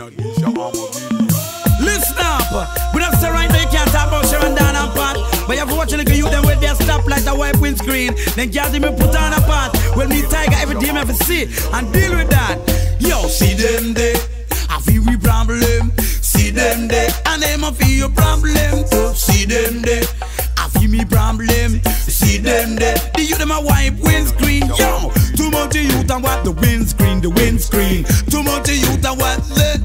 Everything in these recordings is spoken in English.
Listen up, we don't say right now you can't talk about Sharon down and Pat. But you have to watch a little youth them with their stoplight a white windscreen. Then can't even put on a part. Well, me tiger every day me have to see and deal with that. Yo, see them there, I feel we problem. See them there, and them I feel your problem. So see them there, I feel me problem. See them there, the youth them a wipe windscreen. Yo, too much youth and what the windscreen, the windscreen. Too much youth and what that.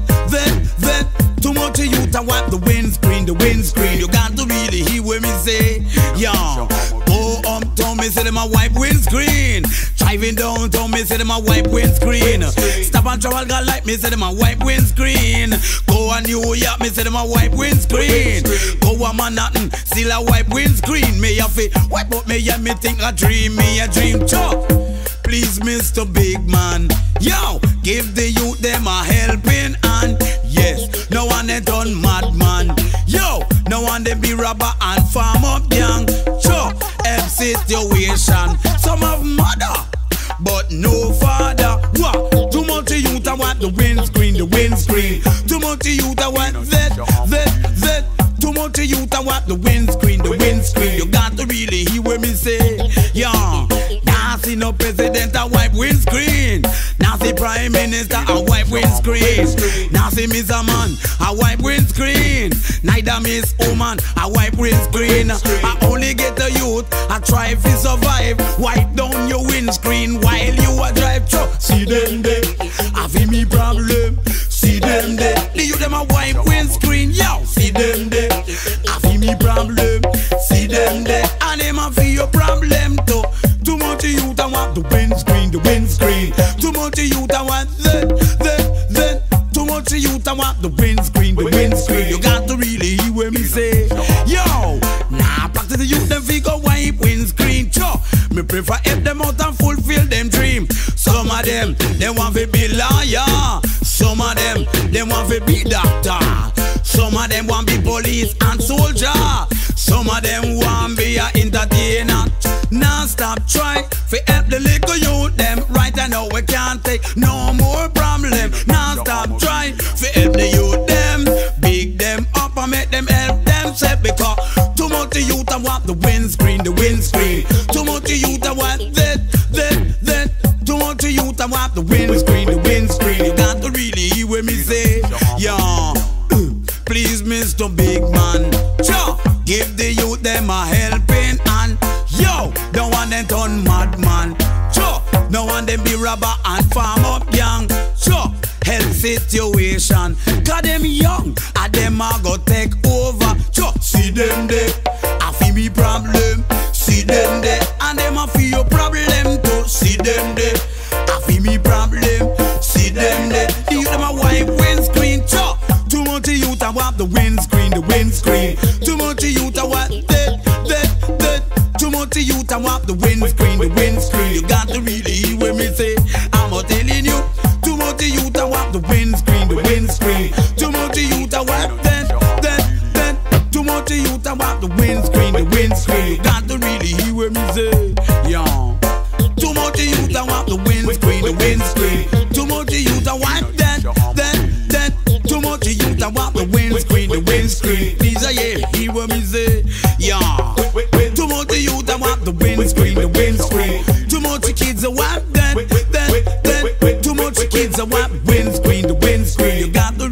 Too much youth and what the windscreen, the windscreen. You got to really hear what me say. Yo, go uptown, me say them a wipe windscreen. Driving downtown, me say them a wipe windscreen. Stop on Trafalgar Light, me say them a wipe windscreen. Go on New York, me say them a wipe windscreen. Go on Manhattan, still a wipe windscreen. Me a fi wipe up me and me think a dream, me a dream chop. Please, Mr. Big Man, yo, give the youth them a helping hand. Yes, no one they done madman. Yo, no one they be robber and farm up gang. Sure, help situation. Some have mother, but no father. What? Too much youth I want the windscreen, the windscreen. Too much youth I want that. Too much youth I want the windscreen, the windscreen. You got to really hear what me say. Yo, now see no president a wipe windscreen. Now see prime minister a wipe windscreen. Now see Mr. Man a wipe windscreen. Neither Miss Woman a wipe windscreen. I only get the youth I try to survive. Wipe down your windscreen while you a drive truck. See them there, I feel me problem. See them there, the youth them a wipe windscreen. Yo, see them there, I feel me problem. See them there, and them a feel your problem too. Too much youth I want the windscreen, the windscreen. Too much youth I want that. Too much youth I want the windscreen, the windscreen. You got to really hear what me say. Yo, nah, practice the youth them figure wipe windscreen. Sure, me prefer help them out and fulfill them dream. Some of them, they want to be lawyer. Some of them, they want to be doctor. Some of them want to be police and soldier. Some of them want to be a entertainer. Now stop try for help the little youth them. Right I know we can't take no more problem. Now stop try for help the youth them. Big them up and make them help themselves. Because too much youth I want the windscreen, the windscreen. Too much youth I want that. Too much youth I want the windscreen, the windscreen. You got to really hear what me say. Yo, please Mr. Big Man, sure, give the youth them a helping hand. Yo, don't want them turn madman. Sure, don't want them be robber and farm up young. Sure, help situation. Cause them young, and them a go take over. Sure, see them there, I feel me problem. See them there, and them a feel your problem too. See them there, I feel me problem. See them there, the youth them a wipe windscreen. Sure, too much youth I want the windscreen, the windscreen. Too much youth I want that. Too much youth I want the windscreen, the windscreen. You got to really hear what me say. I'm a telling you, too much youth I want the windscreen, the windscreen. Too much youth I want that. Too much youth I want the windscreen, the windscreen. You got to really hear what me say. Yeah. Too much youth I want the windscreen, the windscreen. Too much youth I want that. Too much youth I want the windscreen, the windscreen. Please hear what me say. Yeah. Too much youth I want the windscreen, the windscreen. Too much kids I want that. Too much kids I want windscreen, the windscreen. You got to